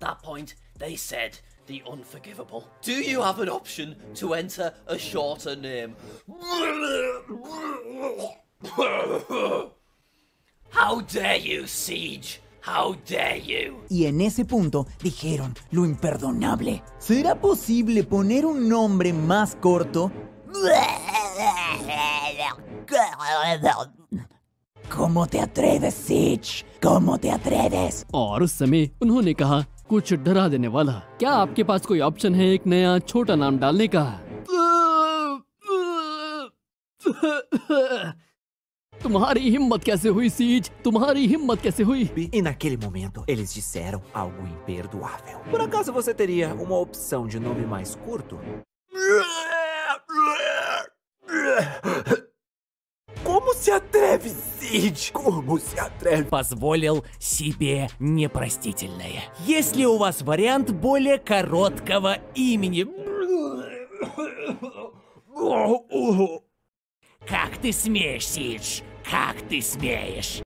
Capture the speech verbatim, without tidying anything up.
that point, they said the unforgivable. Do you have an option to enter a shorter name? How dare you, Siege? How dare you? Y en ese punto dijeron lo imperdonable. ¿Será posible poner un nombre más corto? ¿Cómo te atreves, Siege? ¿Cómo te atreves? और उस समय उन्होंने कहा कुछ डरा देने वाला। क्या आपके पास कोई ऑप्शन है एक नया छोटा नाम डालने का? तुम्हारी हिम्मत कैसे हुई, सीज? तुम्हारी हिम्मत कैसे हुई? E naquele momento, eles disseram algo imperdoável. Por acaso você teria uma opção de nome mais curto? Como se atreve, Сидж? Como se atreve? Позволил себе непростительное. Есть ли у вас вариант более короткого имени? Как ты смеешь, Сидж? Как ты смеешь?